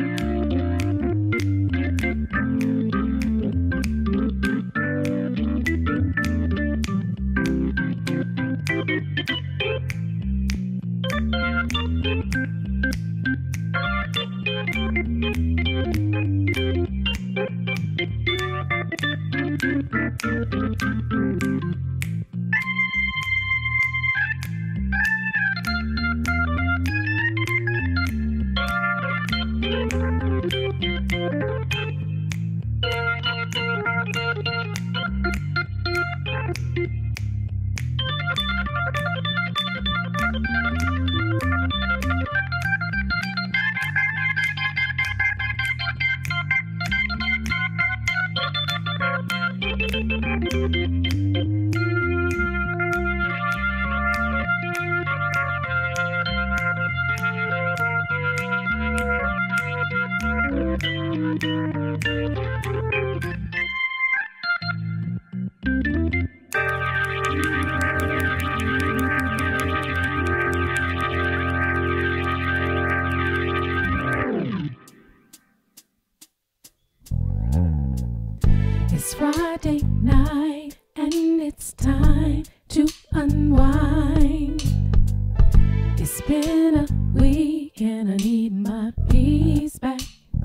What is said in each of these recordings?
It's Friday night and it's time to unwind. It's been a week and I need my peace back.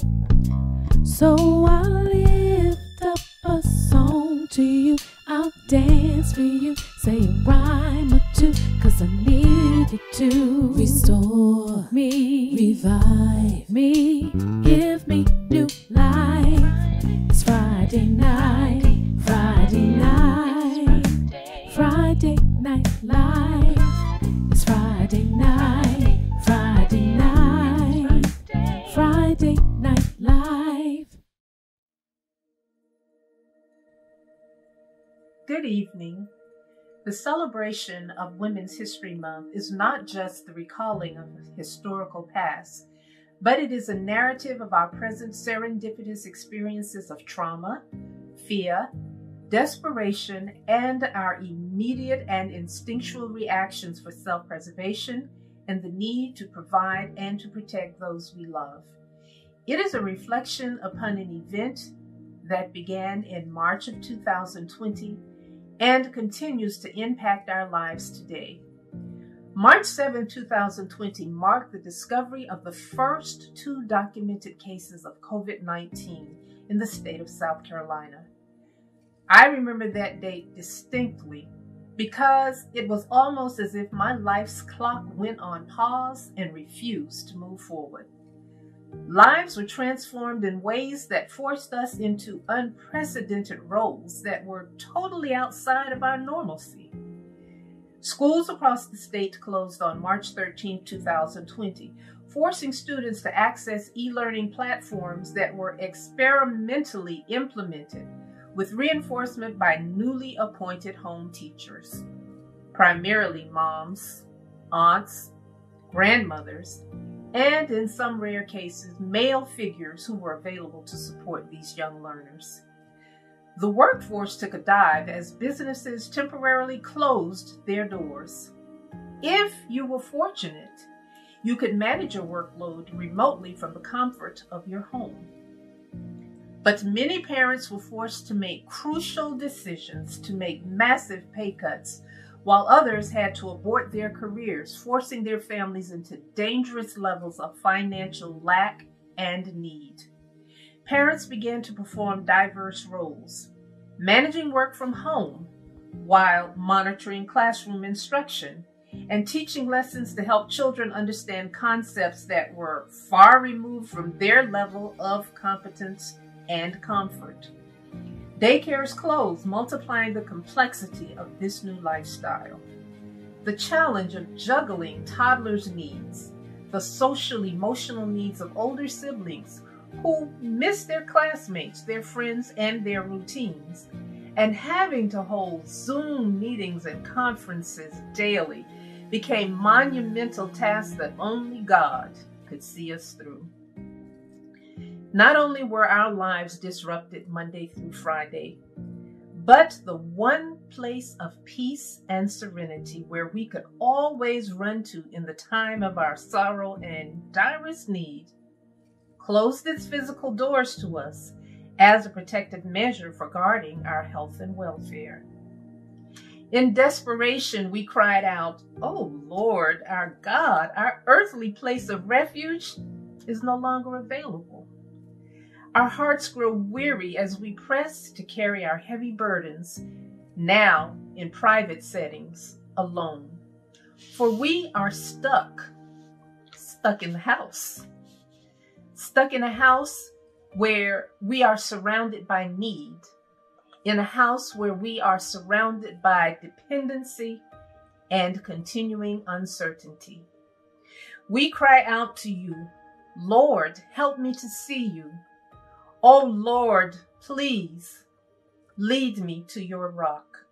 So I'll lift up a song to you, I'll dance for you, say a rhyme or two, 'cause I need you to restore me, revive me, give me new life. It's Friday night, Friday night, Friday night live. It's Friday night, Friday night, Friday night live. Good evening. The celebration of Women's History Month is not just the recalling of a historical past, but it is a narrative of our present serendipitous experiences of trauma, fear, desperation, and our immediate and instinctual reactions for self-preservation and the need to provide and to protect those we love. It is a reflection upon an event that began in March of 2020 and continues to impact our lives today. March 7, 2020 marked the discovery of the first 2 documented cases of COVID-19 in the state of South Carolina. I remember that date distinctly because it was almost as if my life's clock went on pause and refused to move forward. Lives were transformed in ways that forced us into unprecedented roles that were totally outside of our normalcy. Schools across the state closed on March 13, 2020, forcing students to access e-learning platforms that were experimentally implemented with reinforcement by newly appointed home teachers, primarily moms, aunts, grandmothers, and in some rare cases, male figures who were available to support these young learners. The workforce took a dive as businesses temporarily closed their doors. If you were fortunate, you could manage your workload remotely from the comfort of your home. But many parents were forced to make crucial decisions to make massive pay cuts, while others had to abort their careers, forcing their families into dangerous levels of financial lack and need. Parents began to perform diverse roles, managing work from home while monitoring classroom instruction and teaching lessons to help children understand concepts that were far removed from their level of competence and comfort. Daycares closed, multiplying the complexity of this new lifestyle. The challenge of juggling toddlers' needs, the social, emotional needs of older siblings who miss their classmates, their friends, and their routines, and having to hold Zoom meetings and conferences daily became monumental tasks that only God could see us through. Not only were our lives disrupted Monday through Friday, but the one place of peace and serenity where we could always run to in the time of our sorrow and direst need closed its physical doors to us as a protective measure for guarding our health and welfare. In desperation, we cried out, "Oh Lord, our God, our earthly place of refuge is no longer available." Our hearts grow weary as we press to carry our heavy burdens, now in private settings, alone. For we are stuck in the house. Stuck in a house where we are surrounded by need, in a house where we are surrounded by dependency and continuing uncertainty. We cry out to you, "Lord, help me to see you. Oh Lord, please lead me to your rock."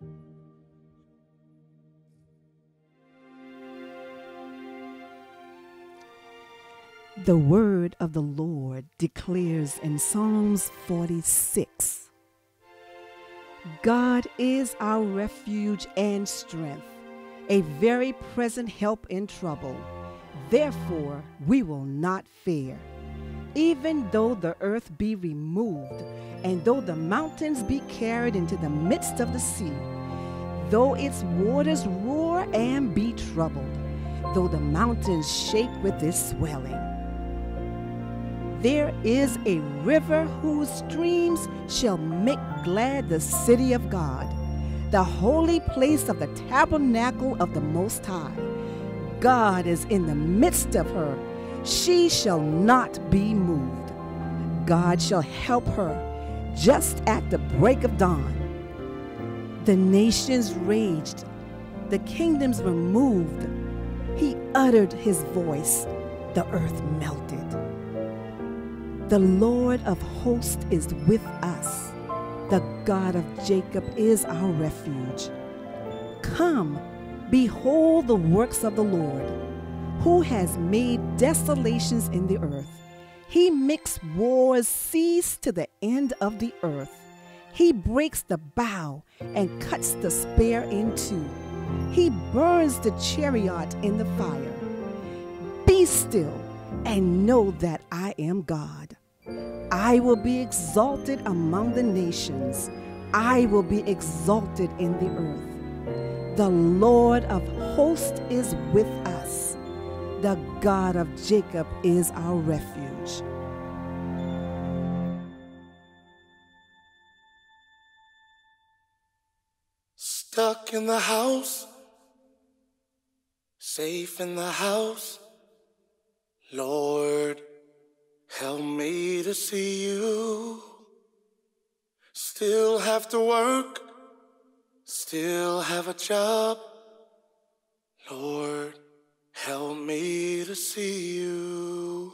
The word of the Lord declares in Psalms 46, God is our refuge and strength, a very present help in trouble. Therefore, we will not fear. Even though the earth be removed, and though the mountains be carried into the midst of the sea, though its waters roar and be troubled, though the mountains shake with their swelling. There is a river whose streams shall make glad the city of God, the holy place of the tabernacle of the Most High. God is in the midst of her. She shall not be moved. God shall help her just at the break of dawn. The nations raged, the kingdoms were moved. He uttered his voice, the earth melted. The Lord of hosts is with us. The God of Jacob is our refuge. Come, behold the works of the Lord, who has made desolations in the earth. He makes wars cease to the end of the earth. He breaks the bow and cuts the spear in two. He burns the chariot in the fire. Be still and know that I am God. I will be exalted among the nations. I will be exalted in the earth. The Lord of hosts is with us. The God of Jacob is our refuge. Stuck in the house, safe in the house. Lord, help me to see you. Still have to work, still have a job. Lord, help me to see you.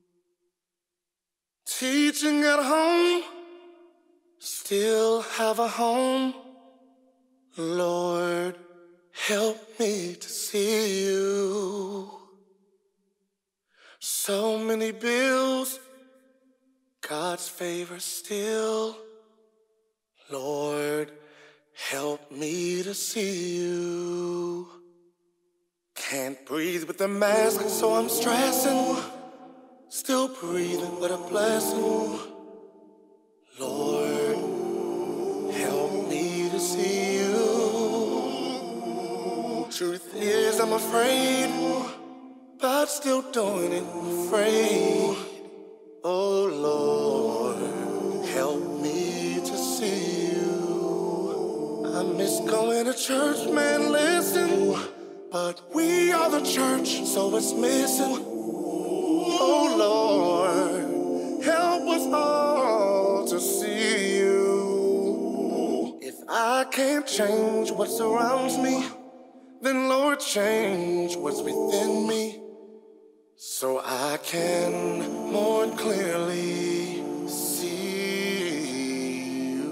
Teaching at home, still have a home. Lord, help me to see you. So many bills, God's favor still. Lord, help me to see you. Can't breathe with the mask, so I'm stressing. Still breathing with a blessing. Lord, help me to see you. Truth is, I'm afraid, but still doing it afraid. Oh Lord, help me to see you. I miss going to church, man, listen. But we are the church, so it's missing. Oh Lord, help us all to see you. If I can't change what surrounds me, then Lord, change what's within me, so I can more clearly see you.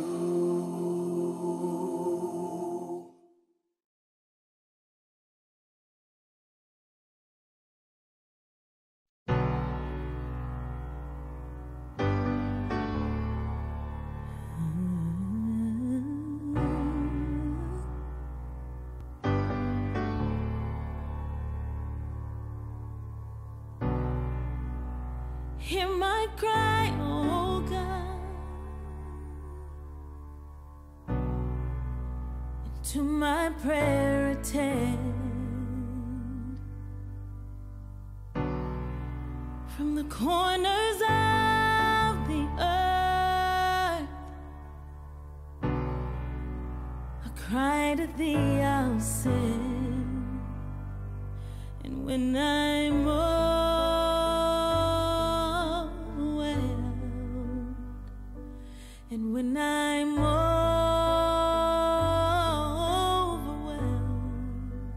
Him my cry, oh God, and to my prayer attend. From the corners of the earth, I cry to thee, I'll sing. And when I'm overwhelmed, and when I'm overwhelmed,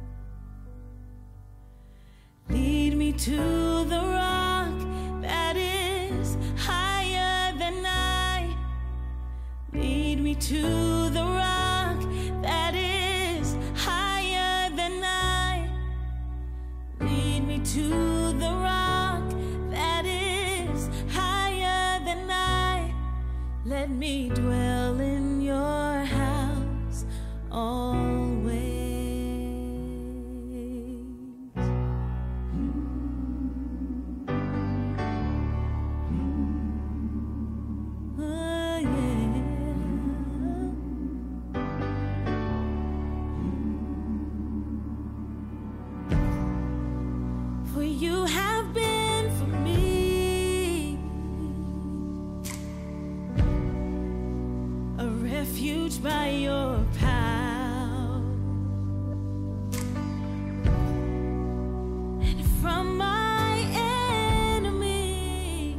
lead me to the rock that is higher than I. Lead me to the rock that is higher than I. Lead me to the rock that is higher than I. Let me dwell in your house always. For you have been for me a refuge by your power, and from my enemies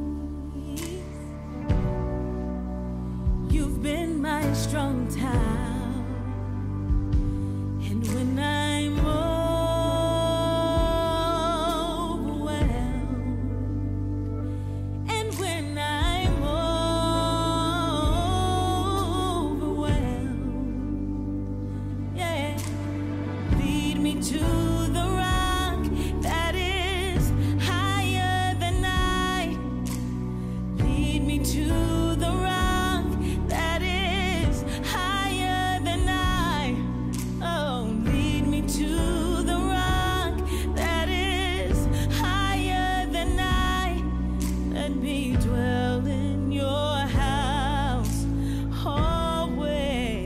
you've been my strong tower. And when I'm to the rock that is higher than I. Lead me to the rock that is higher than I. Oh, lead me to the rock that is higher than I. Let me dwell in your house always.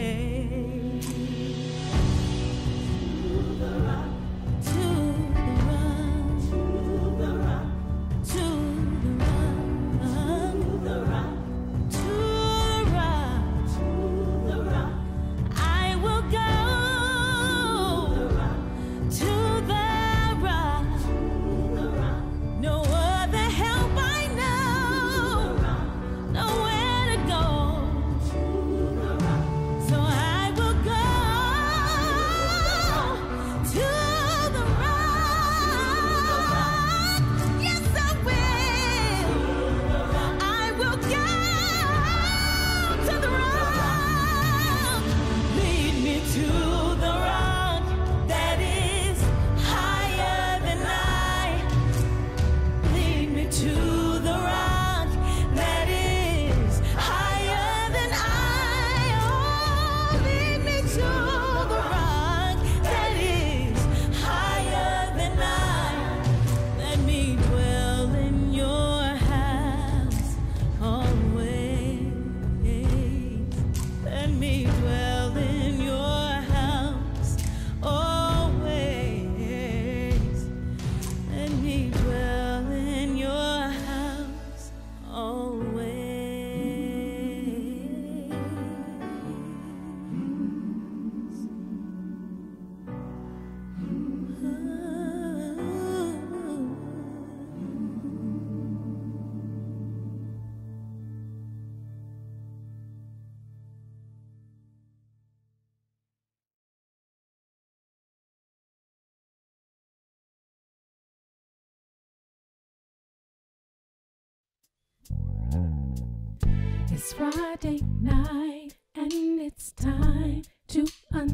It's Friday night and it's time to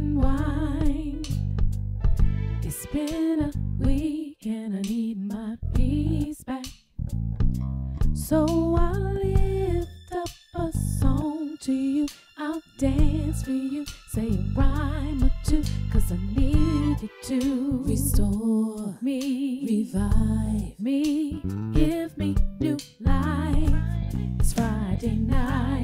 unwind. It's been a week and I need my peace back. So I'll lift up a song to you, I'll dance for you, say a rhyme or two, 'cause I need you to restore me, revive me, give me new Friday night.